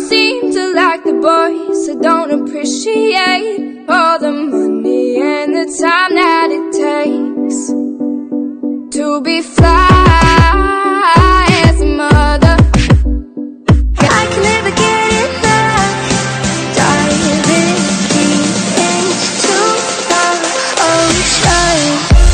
seem to like the boys, I don't appreciate all the money and the time that it takes to be fly as a mother. I can never get enough, diving deep into the ocean.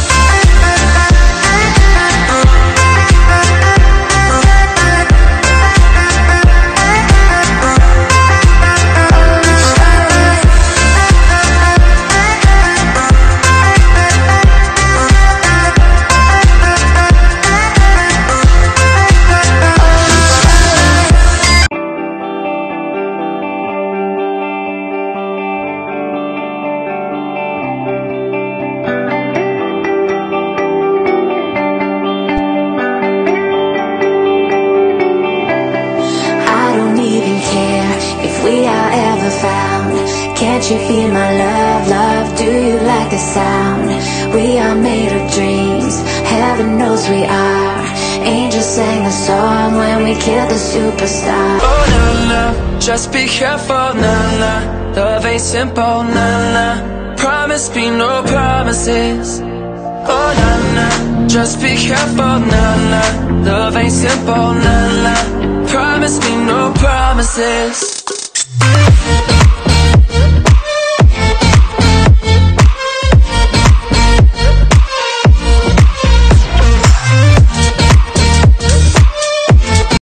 Can't you feel my love, love? Do you like the sound? We are made of dreams, heaven knows we are. Angels sang a song when we killed the superstar. Oh na na, just be careful, na na. Love ain't simple, na na. Promise me no promises. Oh na na, just be careful, na na. Love ain't simple, na na. Promise me no promises.